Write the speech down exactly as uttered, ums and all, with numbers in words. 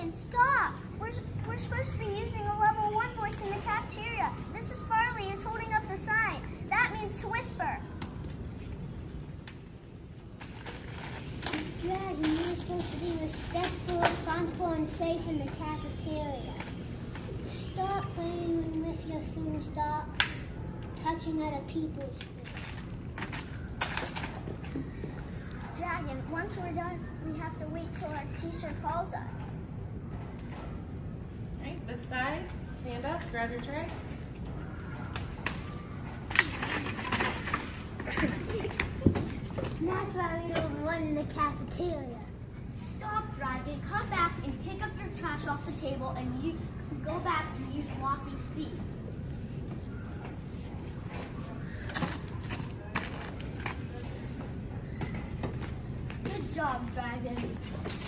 Dragon, stop! We're, we're supposed to be using a level one voice in the cafeteria. Missus Farley is holding up the sign. That means to whisper. Dragon, you're supposed to be respectful, responsible, and safe in the cafeteria. Stop playing with your food. Stop touching other people's food. Dragon, once we're done, we have to wait till our teacher calls us. All right, this side, stand up, grab your tray. That's why we don't run in the cafeteria. Stop, Dragon. Come back and pick up your trash off the table, and you go back and use walking feet. Good job, Dragon.